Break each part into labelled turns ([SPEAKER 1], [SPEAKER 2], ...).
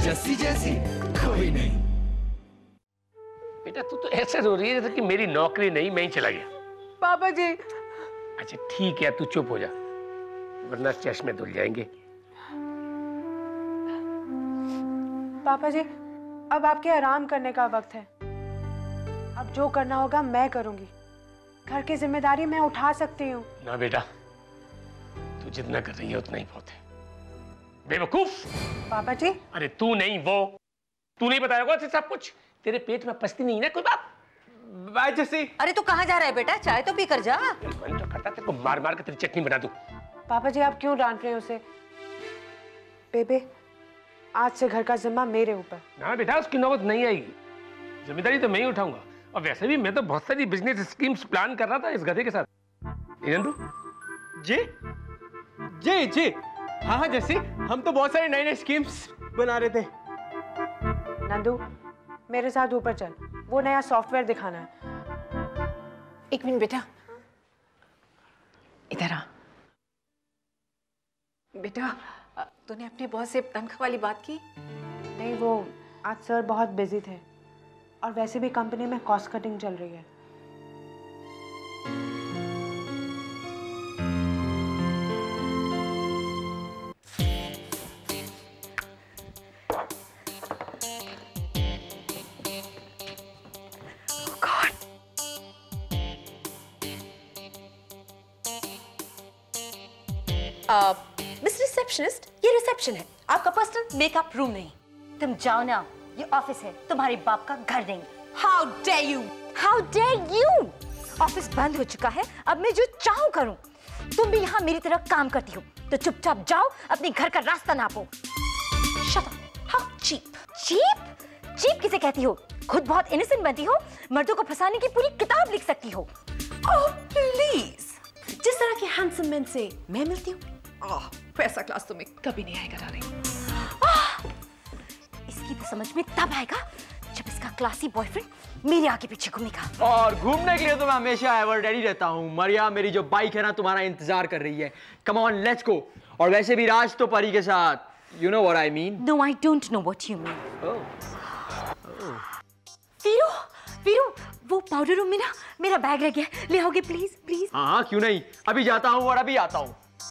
[SPEAKER 1] जस्सी जैसी कोई नहीं।
[SPEAKER 2] बेटा तू तो ऐसे रो रही है जैसे कि मेरी नौकरी नहीं, मैं ही चला गया।
[SPEAKER 3] पापा जी।
[SPEAKER 2] अच्छा ठीक है, तू चुप हो जा वरना चश्मे धुल जाएंगे।
[SPEAKER 3] पापा जी अब आपके आराम करने का वक्त है। अब जो करना होगा मैं करूंगी। घर की जिम्मेदारी मैं उठा सकती हूँ।
[SPEAKER 2] ना बेटा, तू जितना कर रही है उतना ही बहुत है। बेवकूफ।
[SPEAKER 3] पापा जी।
[SPEAKER 2] अरे तू नहीं वो, तू नहीं बताया होगा सब कुछ। तेरे पेट में पचती नहीं ना कोई बात।
[SPEAKER 4] बाय जस्सी।
[SPEAKER 5] अरे तू कहाँ जा रहा है बेटा, चाय तो पी कर जा।
[SPEAKER 2] मन तो करता तेरे को मार मार के तेरी चटनी बना दूं।
[SPEAKER 3] पापा जी आप क्यों डांट रहे हैं उसे? बेबे आज से घर का जिम्मा मेरे ऊपर।
[SPEAKER 2] ना बेटा उसकी नौबत नहीं आएगी, जिम्मेदारी तो मैं ही उठाऊंगा। और वैसे भी मैं तो बहुत सारी बिजनेस स्कीम्स प्लान कर रहा था इस गधे के साथ।
[SPEAKER 4] जी जी जी हाँ हाँ जस्सी, हम तो बहुत सारे नए नए स्कीम्स बना रहे थे।
[SPEAKER 3] नंदू मेरे साथ ऊपर चल, वो नया सॉफ्टवेयर दिखाना है।
[SPEAKER 5] एक मिनट बेटा, इधर आ। बेटा तूने अपने बॉस से तनख्वाह वाली बात की?
[SPEAKER 3] नहीं, वो आज सर बहुत बिजी थे और वैसे भी कंपनी में कॉस्ट कटिंग चल रही है।
[SPEAKER 5] मिस रिसेप्शनिस्ट, ये रिसेप्शन है, आपका पर्सनल मेकअप रूम नहीं। तुम जाओ ना, ये ऑफिस है, तुम्हारे बाप का घर नहीं। How dare you, how dare you. Office बंद हो चुका है, अब मैं जो चाहूं करूं। तुम भी यहाँ मेरी तरह काम करती हो तो चुपचाप जाओ, अपने घर का रास्ता नापो। Shut up. How cheap. Cheap? Cheap किसे कहती हो? खुद बहुत इनोसेंट बनती हो, मर्दों को फंसाने की पूरी किताब लिख सकती हो। ओह प्लीज, जिस तरह के हैंडसम मैन से मैं मिलती हूँ, पैसा क्लास तुम्हें कभी नहीं आएगा डार्लिंग। इसकी तो समझ में तब आएगा जब इसका क्लासी बॉयफ्रेंड मेरे आगे पीछे घूमेगा।
[SPEAKER 4] और घूमने के लिए तो मैं हमेशा एवर रेडी रहता हूँ। मरिया, मेरी जो बाइक है ना, तुम्हारा इंतजार कर रही है। Come on let's go. और वैसे भी राज तो परी के साथ, you know what I mean.
[SPEAKER 5] No I don't know what you mean. Veeru, Veeru, वो पाउडर रूम में ना मेरा बैग रह गया, ले आओगे प्लीज प्लीज?
[SPEAKER 4] हाँ हाँ क्यों नहीं, अभी जाता हूँ और अभी आता हूँ।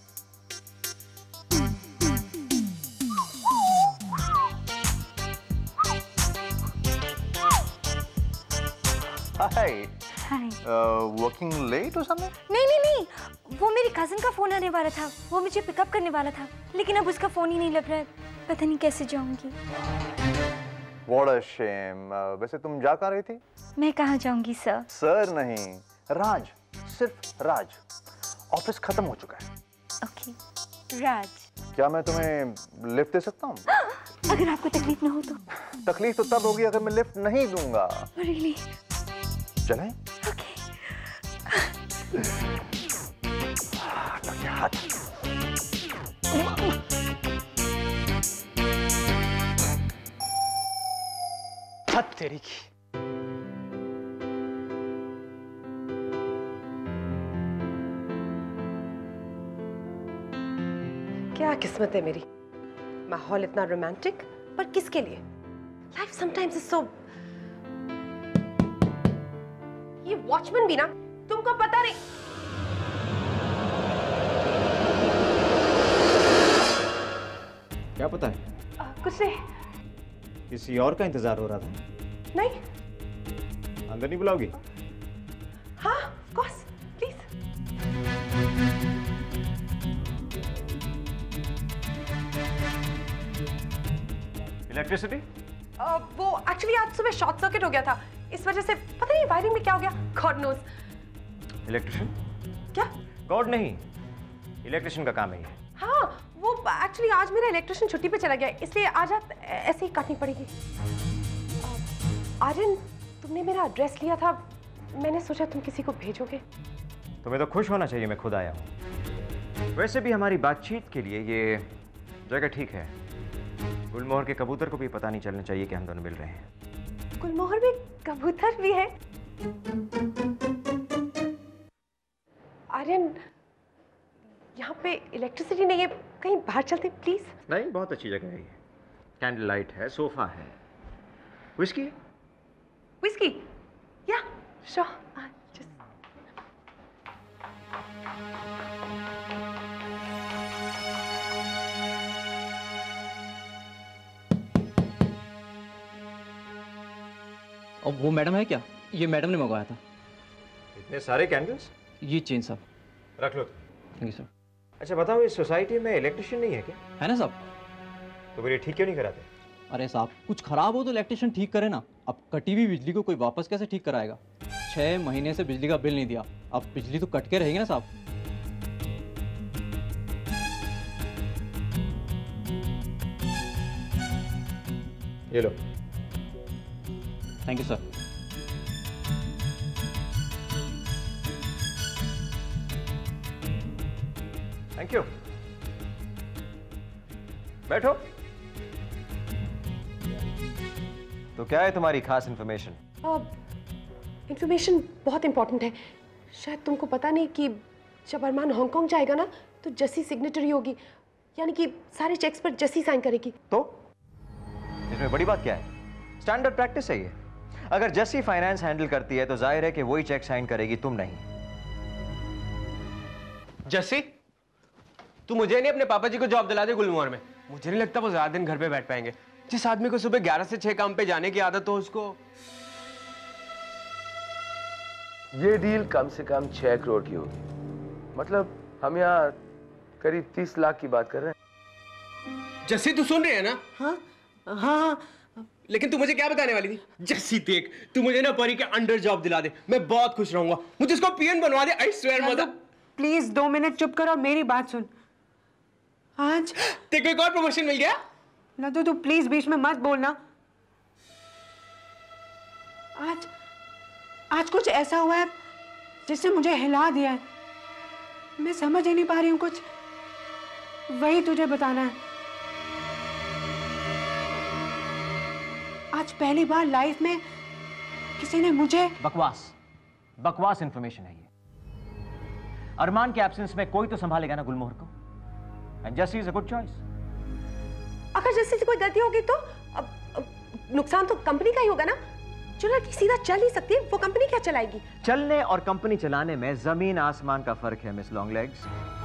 [SPEAKER 6] Hi.
[SPEAKER 5] Hi.
[SPEAKER 6] Working late or something?
[SPEAKER 5] नहीं नहीं नहीं, वो मेरी कजिन का फोन आने वाला था, वो मुझे पिकअप करने वाला था, लेकिन अब उसका फोन ही नहीं लग रहा है। पता नहीं कैसे जाऊंगी।
[SPEAKER 6] What a shame. वैसे तुम जा कहाँ रही थी?
[SPEAKER 5] मैं कहाँ जाऊंगी सर?
[SPEAKER 6] सर नहीं, राज, सिर्फ राज। ऑफिस खत्म हो चुका है।
[SPEAKER 5] ओके राज।
[SPEAKER 6] क्या मैं तुम्हें लिफ्ट दे सकता हूँ?
[SPEAKER 5] अगर आपको तकलीफ ना हो तो।
[SPEAKER 6] तकलीफ तो तब होगी अगर मैं लिफ्ट नहीं दूंगा।
[SPEAKER 5] Really?
[SPEAKER 6] चलें?
[SPEAKER 5] Okay.
[SPEAKER 6] हाथ।
[SPEAKER 4] हद तेरी की।
[SPEAKER 7] क्या किस्मत है मेरी, माहौल इतना रोमांटिक, पर किसके लिए? Life sometimes is so. ये वॉचमैन भी ना, तुमको पता नहीं।
[SPEAKER 4] क्या पता है?
[SPEAKER 7] कुछ नहीं।
[SPEAKER 4] किसी और का इंतजार हो रहा था?
[SPEAKER 7] नहीं।
[SPEAKER 4] अंदर नहीं बुलाओगी?
[SPEAKER 7] हाँ, ऑफ कोर्स, प्लीज।
[SPEAKER 4] इलेक्ट्रिसिटी?
[SPEAKER 7] वो एक्चुअली आज सुबह शॉर्ट सर्किट हो गया था, इस वजह से पता नहीं वायरिंग में क्या हो गया, गॉड नोज।
[SPEAKER 4] इलेक्ट्रिशियन?
[SPEAKER 7] क्या?
[SPEAKER 4] गॉड नहीं, इलेक्ट्रिशियन का काम है ये।
[SPEAKER 7] हाँ, वो एक्चुअली आज मेरा इलेक्ट्रिशियन छुट्टी पे चला गया, इसलिए आज रात ऐसे ही काटनी पड़ेगी। आर्यन, तुमने मेरा एड्रेस लिया था, मैंने सोचा तुम किसी को भेजोगे।
[SPEAKER 4] तुम्हें तो खुश होना चाहिए मैं खुद आया हूँ। वैसे भी हमारी बातचीत के लिए ये जगह ठीक है। गुलमोहर के कबूतर को भी पता नहीं चलना चाहिए कि हम दोनों मिल रहे हैं।
[SPEAKER 7] गुलमोहर में कबूतर भी है? आर्यन, यहाँ पे इलेक्ट्रिसिटी नहीं है, कहीं बाहर चलते प्लीज।
[SPEAKER 4] नहीं, बहुत अच्छी जगह है ये। कैंडल लाइट है, सोफा है, विस्की है?
[SPEAKER 7] Whiskey? Yeah, sure. Just...
[SPEAKER 8] और वो मैडम है क्या? ये मैडम ने मंगवाया था।
[SPEAKER 4] इतने सारे कैंडल्स?
[SPEAKER 8] ये चेन साहब।
[SPEAKER 4] रख लो।
[SPEAKER 8] Thank you sir.
[SPEAKER 4] अच्छा बताओ, इस सोसाइटी में इलेक्ट्रिशियन नहीं है क्या?
[SPEAKER 8] है ना साहब।
[SPEAKER 4] तो फिर ये ठीक क्यों नहीं कराते?
[SPEAKER 8] अरे साहब, कुछ खराब हो तो इलेक्ट्रिशियन ठीक करे ना। अब कटी हुई बिजली को कोई वापस कैसे ठीक कराएगा? 6 महीने से बिजली का बिल नहीं दिया, अब बिजली तो कट के रहेगी ना साहब।
[SPEAKER 4] ये लो।
[SPEAKER 8] Thank you sir.
[SPEAKER 4] Thank you. बैठो। तो क्या है तुम्हारी खास इंफॉर्मेशन?
[SPEAKER 7] इंफॉर्मेशन बहुत इंपॉर्टेंट है। शायद तुमको पता नहीं कि जब अरमान हांगकांग जाएगा ना तो जस्सी सिग्नेटरी होगी, यानी कि सारे चेक्स पर जस्सी साइन करेगी।
[SPEAKER 4] तो इसमें बड़ी बात क्या है? स्टैंडर्ड प्रैक्टिस है ये। अगर जस्सी फाइनेंस हैंडल करती है तो जाहिर है कि वही चेक साइन करेगी, तुम नहीं।
[SPEAKER 9] जस्सी, तू मुझे नहीं अपने पापा जी को जॉब दिला दे गुलमोहर में। मुझे नहीं लगता वो ज्यादा दिन घर पे बैठ पाएंगे। जिस आदमी को सुबह 11 से 6 काम पे जाने की आदत हो उसको।
[SPEAKER 10] ये डील कम से कम 6 करोड़ की होगी। मतलब हम यहाँ करीब 30 लाख की बात कर रहे हैं।
[SPEAKER 9] जस्सी तू सुन रही है ना?
[SPEAKER 3] हाँ हाँ।
[SPEAKER 9] लेकिन तू मुझे क्या बताने वाली थी? जस्सी देख, तू मुझे ना परी के अंडर जॉब दिला दे, मैं बहुत खुश रहूंगा। मुझे इसको पीएन बनवा दे। I swear mother.
[SPEAKER 3] Please 2 minute चुप कर और मेरी बात सुन। आज
[SPEAKER 9] तेरे को एक और प्रमोशन मिल गया
[SPEAKER 3] ना, तो तू प्लीज बीच में मत बोलना। आज कुछ ऐसा हुआ है जिसने मुझे हिला दिया है। मैं समझ ही नहीं पा रही हूँ कुछ, वही तुझे बताना है। आज पहली बार लाइफ में किसी ने मुझे
[SPEAKER 4] बकवास इंफॉर्मेशन है ये। अरमान के एब्सेंस में कोई तो संभालेगा ना गुलमोहर को। And Jassi is a good choice.
[SPEAKER 7] अगर जस्सी से कोई गलती होगी तो अब नुकसान तो कंपनी का ही होगा ना। जो लड़की सीधा चल नहीं सकती वो कंपनी क्या चलाएगी?
[SPEAKER 4] चलने और कंपनी चलाने में जमीन आसमान का फर्क है मिस लॉन्ग लेग्स।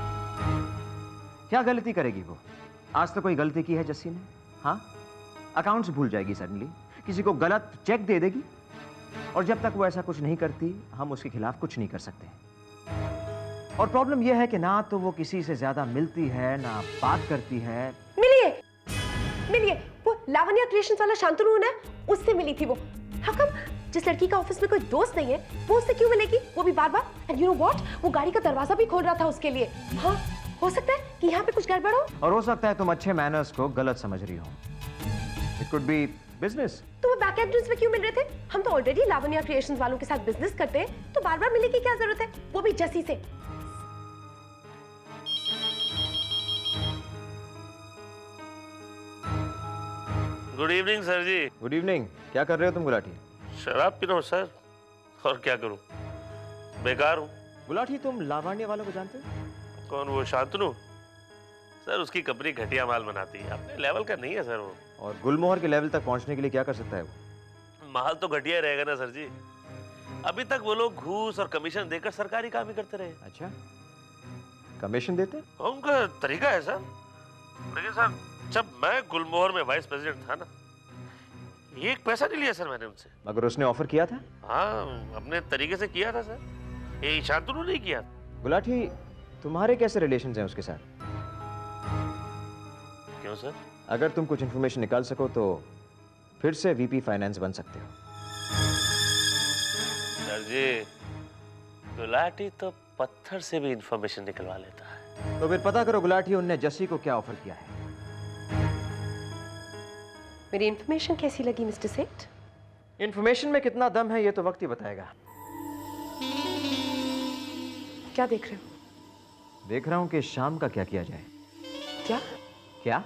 [SPEAKER 4] क्या गलती करेगी वो? आज तो कोई गलती की है जस्सी ने? हाँ, अकाउंट्स भूल जाएगी सडनली, किसी को गलत चेक दे देगी, और जब तक वो ऐसा कुछ नहीं करती हम उसके खिलाफ कुछ नहीं कर सकते। और प्रॉब्लम यह है कि ना तो वो किसी से ज्यादा मिलती है ना बात करती है।
[SPEAKER 7] मिलिए वो लावण्या क्रिएशंस वाला शांतनु है, उससे मिली थी वो। हाँ, कम जिस लड़की का ऑफिस में कोई दोस्त नहीं है वो उससे क्यों मिलेगी, वो भी बार बार? एंड यू नो व्हाट, वो गाड़ी का दरवाजा भी खोल रहा था उसके लिए। हाँ, हो सकता है कि यहाँ पे कुछ गड़बड़ हो।
[SPEAKER 4] और हो सकता है तुम अच्छे मैनर्स को गलत समझ रही हो। It could be business.
[SPEAKER 7] तो वो बैक एंट्रेंस में क्यों मिल रहे थे? हम तो ऑलरेडी लावण्या क्रिएशंस वालों के साथ बिजनेस करते हैं, तो बार बार मिलने की क्या जरूरत है, वो भी जस्सी से।
[SPEAKER 11] Good evening sir ji.
[SPEAKER 4] Good evening. क्या कर रहे हो तुम गुलाटी?
[SPEAKER 11] शराब पी रहा हूँ सर, और क्या करूँ, बेकार हूँ।
[SPEAKER 4] गुलाटी, तुम लावण्य वालों को जानते हो?
[SPEAKER 11] कौन? वो शांतनु सर, उसकी कंपनी घटिया माल बनाती है, अपने लेवल का नहीं है सर वो।
[SPEAKER 4] और गुलमोहर के लेवल तक पहुंचने के लिए क्या कर सकता है वो?
[SPEAKER 11] माल तो घटिया रहेगा ना सर जी। अभी तक वो लोग घूस और कमीशन देकर सरकारी काम ही करते रहे।
[SPEAKER 4] अच्छा, कमीशन देते?
[SPEAKER 11] उनका तरीका है सर। लेकिन सर, जब मैं गुलमोहर में वाइस प्रेसिडेंट था ना, 1 पैसा नहीं लिया सर मैंने उनसे।
[SPEAKER 4] मगर उसने ऑफर किया था?
[SPEAKER 11] हाँ, अपने तरीके से किया था सर, ये शांतनु नहीं किया।
[SPEAKER 4] गुलाटी, तुम्हारे कैसे रिलेशंस हैं उसके साथ?
[SPEAKER 11] क्यों सर?
[SPEAKER 4] अगर तुम कुछ इंफॉर्मेशन निकाल सको तो फिर से वीपी फाइनेंस बन सकते हो।
[SPEAKER 11] सर जी, गुलाटी तो पत्थर से भी इंफॉर्मेशन निकलवा लेता है।
[SPEAKER 4] तो फिर पता करो गुलाटी, उनने जस्सी को क्या ऑफर किया है।
[SPEAKER 7] मेरी इंफॉर्मेशन कैसी लगी मिस्टर सेठ?
[SPEAKER 4] इंफॉर्मेशन में कितना दम है ये तो वक्त ही बताएगा।
[SPEAKER 7] क्या देख रहे हो?
[SPEAKER 4] देख रहा हूं कि शाम का क्या किया जाए।
[SPEAKER 7] क्या?
[SPEAKER 4] क्या?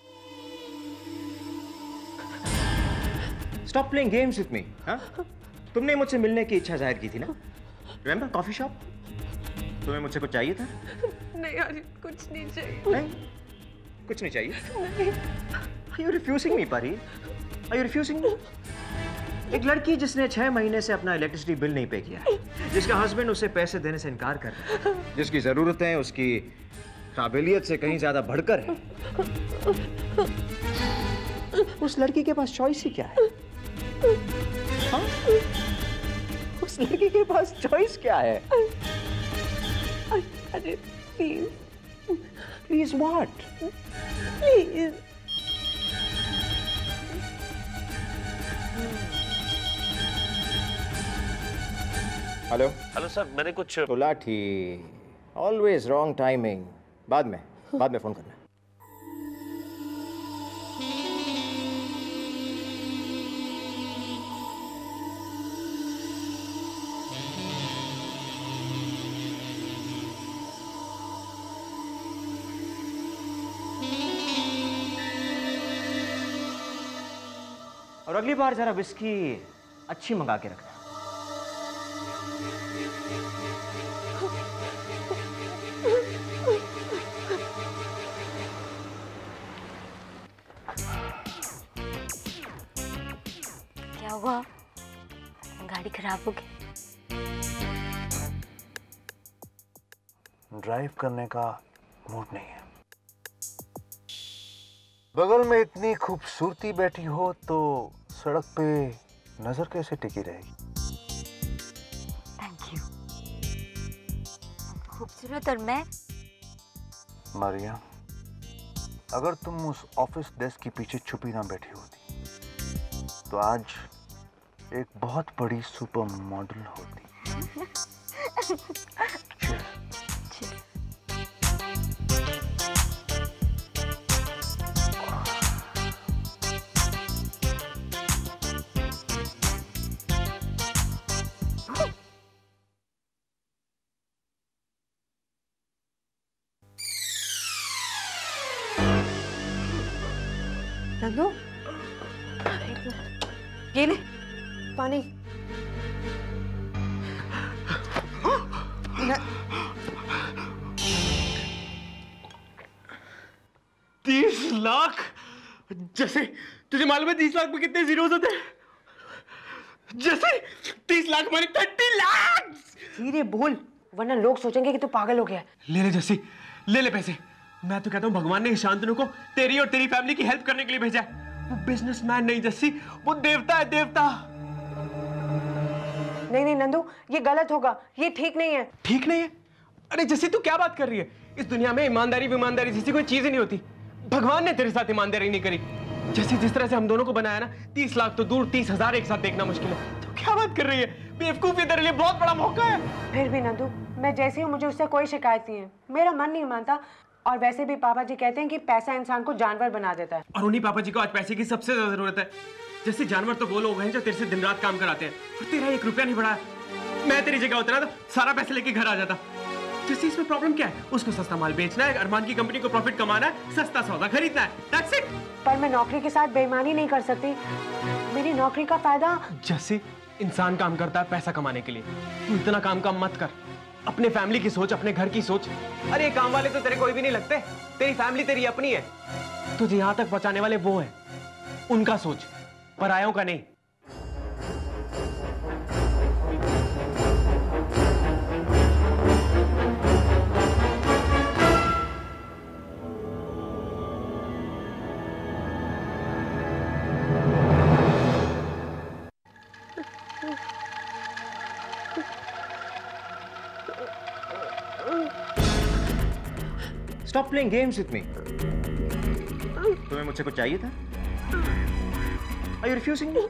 [SPEAKER 4] Stop playing games with me, हाँ? तुमने मुझसे मिलने की इच्छा जाहिर की थी ना? Remember coffee shop? तुम्हें मुझसे कुछ चाहिए था?
[SPEAKER 7] नहीं यार, कुछ नहीं चाहिए।
[SPEAKER 4] नहीं? कुछ नहीं चाहिए?
[SPEAKER 7] नहीं।
[SPEAKER 4] Are you refusing me, Pari? Are you refusing me? एक लड़की जिसने 6 महीने से अपना इलेक्ट्रिसिटी बिल नहीं पे किया है, जिसका हस्बैंड उसे पैसे देने से इनकार कर रहा है, जिसकी जरूरतें उसकी काबिलियत से कहीं ज्यादा बढ़कर है, उस लड़की के पास चॉइस ही क्या है? हाँ? उस लड़की के पास चॉइस क्या है? अरे please, please what? Please. Hello
[SPEAKER 11] hello sir, मैंने कुछ
[SPEAKER 4] लाठी, ऑलवेज रॉन्ग टाइमिंग। बाद में फोन करना। और अगली बार जरा विस्की अच्छी मंगा के रखना।
[SPEAKER 5] क्या हुआ? गाड़ी खराब हो गई?
[SPEAKER 6] ड्राइव करने का मूड नहीं है। बगल में इतनी खूबसूरती बैठी हो तो सड़क पे नजर कैसे टिकी रहेगी?
[SPEAKER 5] Thank you. खूबसूरत और मैं।
[SPEAKER 6] मारिया, अगर तुम उस ऑफिस डेस्क के पीछे छुपी ना बैठी होती तो आज एक बहुत बड़ी सुपर मॉडल होती।
[SPEAKER 3] नंदू, ये ले पानी।
[SPEAKER 9] $30 लाख? जैसे तुझे मालूम है 30 लाख में कितने जीरोस होते हैं? जैसे 30 लाख माने 30 लाख।
[SPEAKER 3] धीरे बोल, वरना लोग सोचेंगे कि तू पागल हो गया है।
[SPEAKER 9] ले जैसे, ले पैसे। मैं तो कहता हूँ भगवान ने शांतनु को तेरी और तेरी फैमिली की हेल्प करने के लिए भेजा है। वो बिजनेसमैन नहीं जस्सी, वो देवता है, देवता।
[SPEAKER 3] नहीं नंदू, ये गलत होगा, ये ठीक नहीं है।
[SPEAKER 9] ठीक नहीं है? अरे जस्सी तू क्या बात कर रही है? इस दुनिया में ईमानदारी जैसी कोई चीज ही नहीं होती। भगवान ने तेरे साथ ईमानदारी नहीं करी। जैसे जिस तरह से हम दोनों को बनाया ना, 30 लाख तो दूर 30,000 एक साथ देखना मुश्किल है। तो क्या बात कर रही है? बेवकूफी तेरे लिए बहुत बड़ा मौका है।
[SPEAKER 3] फिर भी नंदू, मैं जैसी हूँ, मुझे उससे कोई शिकायत नहीं है। मेरा मन नहीं मानता, और वैसे भी पापा जी कहते हैं कि पैसा इंसान को जानवर बना देता है।
[SPEAKER 9] और उन्हीं पापा जी को आज पैसे की सबसे ज्यादा जरूरत है। जैसे जानवर तो वो लोग हैं जो तेरे से दिन रात काम कराते हैं, और तेरा 1 रुपया नहीं बढ़ा। मैं तेरी जगह होता ना तो सारा पैसे लेके घर आ जाता। जैसे इसमें प्रॉब्लम क्या है? उसको सस्ता माल बेचना है, अरमान की कंपनी को प्रॉफिट कमाना है, सस्ता सौदा खरीदना है। That's it।
[SPEAKER 3] पर मैं नौकरी के साथ बेईमानी नहीं कर सकती। मेरी नौकरी का फायदा।
[SPEAKER 9] जैसे इंसान काम करता है पैसा कमाने के लिए, तू इतना काम मत कर। अपने फैमिली की सोच, अपने घर की सोच। अरे काम वाले तो तेरे कोई भी नहीं लगते। तेरी फैमिली तेरी अपनी है। तुझे यहां तक पहुंचाने वाले वो हैं, उनका सोच, परायों का नहीं।
[SPEAKER 4] Stop playing games with me. तुम्हें मुझसे कुछ चाहिए था? Are you refusing me?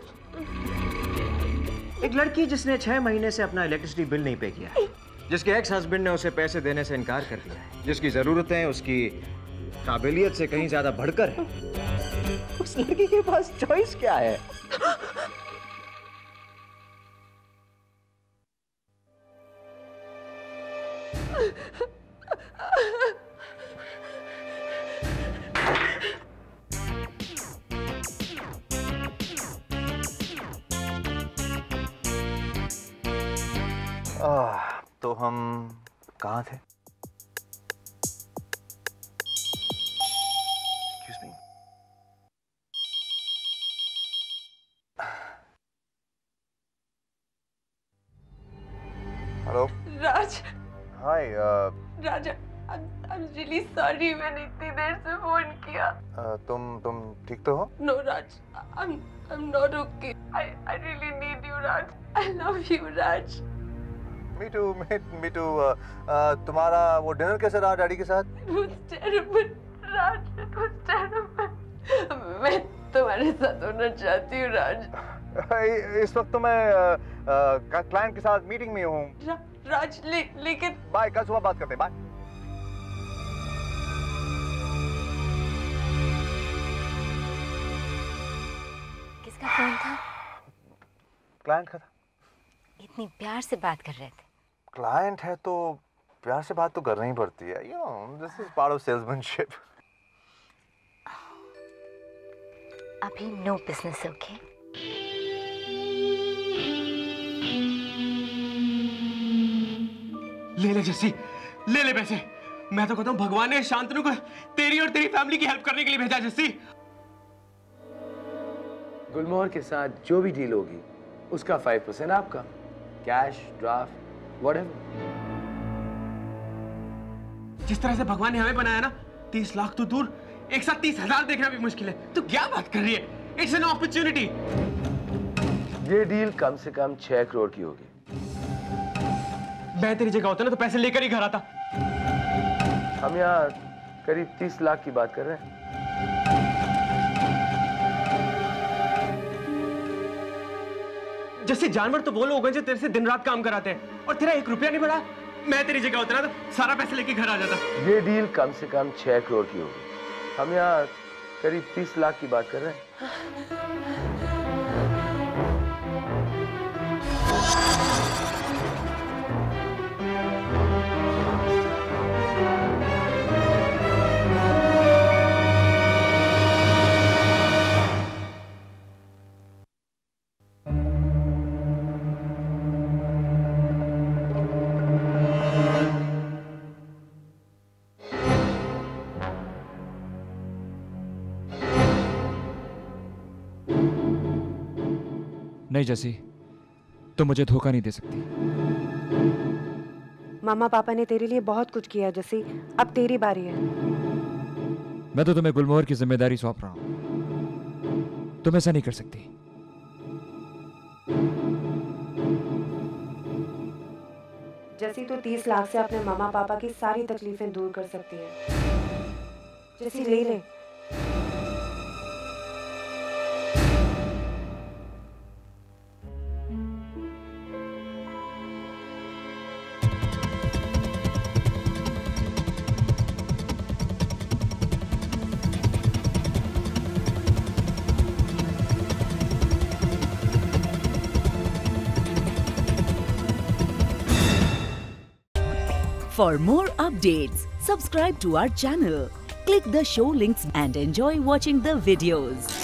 [SPEAKER 4] एक लड़की जिसने 6 महीने से अपना इलेक्ट्रिसिटी बिल नहीं पे किया है, जिसके एक्स हस्बैंड ने उसे पैसे देने से इनकार कर दिया है, जिसकी जरूरतें उसकी काबिलियत से कहीं ज्यादा बढ़कर है, उस लड़की के पास चॉइस क्या है?
[SPEAKER 6] तो हम कहाँ थे? Excuse me.
[SPEAKER 7] Raj.
[SPEAKER 6] Hi
[SPEAKER 7] Raj, I'm really sorry मैंने इतनी देर से फोन किया।
[SPEAKER 6] तुम ठीक तो हो?
[SPEAKER 7] No Raj, I'm not okay. I really need you Raj. I love you Raj.
[SPEAKER 6] Me too। तुम्हारा वो डिनर कैसा रहा डैडी के साथ?
[SPEAKER 7] It was terrible Raj, it was terrible। मैं तुम्हारे साथ होना चाहती हूँ राज।
[SPEAKER 6] इस वक्त तो मैं क्लाइंट के साथ मीटिंग में हूँ।
[SPEAKER 7] राज लेकिन
[SPEAKER 6] बाय, कल सुबह बात करते हैं। बाय।
[SPEAKER 5] किसका फोन था?
[SPEAKER 6] क्लाइंट का था।
[SPEAKER 5] इतनी प्यार से बात कर रहे थे।
[SPEAKER 6] क्लाइंट है तो प्यार से बात तो करनी ही पड़ती है। You know, this is part of salesmanship।
[SPEAKER 5] अभी नो बिजनेस, ओके?
[SPEAKER 9] ले ले जस्सी, ले ले पैसे। मैं तो कहता हूँ भगवान ने शांतनु को तेरी और तेरी फैमिली की हेल्प करने के लिए भेजा जस्सी।
[SPEAKER 10] गुलमोहर के साथ जो भी डील होगी उसका 5% आपका, कैश, ड्राफ्ट, व्हाटएवर।
[SPEAKER 9] जिस तरह से भगवान ने हमें बनाया ना, 30 लाख तो दूर, एक साथ 30,000 देखना भी मुश्किल है। तो क्या बात कर रही है? It's an opportunity.
[SPEAKER 10] ये डील कम से कम 6 करोड़ की होगी।
[SPEAKER 9] मैं तेरी जगह होता ना तो पैसे लेकर ही घर आता।
[SPEAKER 10] हम यहाँ करीब 30 लाख की बात कर रहे हैं।
[SPEAKER 9] जैसे जानवर तो वो लोग हैं जो तेरे से दिन रात काम कराते हैं, और तेरा 1 रुपया नहीं बढ़ा। मैं तेरी जगह होता ना तो सारा पैसे लेके घर आ जाता।
[SPEAKER 10] ये डील कम से कम 6 करोड़ की होगी। हम यहाँ करीब 30 लाख की बात कर रहे हैं।
[SPEAKER 12] नहीं जैसी, तुम मुझे धोखा नहीं दे सकती।
[SPEAKER 3] मामा पापा ने तेरे लिए बहुत कुछ किया जैसी, अब तेरी बारी है।
[SPEAKER 12] मैं तो तुम्हें गुलमोहर की जिम्मेदारी सौंप रहा हूं। तुम ऐसा नहीं कर सकती।
[SPEAKER 3] जैसी तो 30 लाख से अपने मामा पापा की सारी तकलीफें दूर कर सकती है। जैसी ले ले।
[SPEAKER 13] For more updates, subscribe to our channel, click the show links and enjoy watching the videos.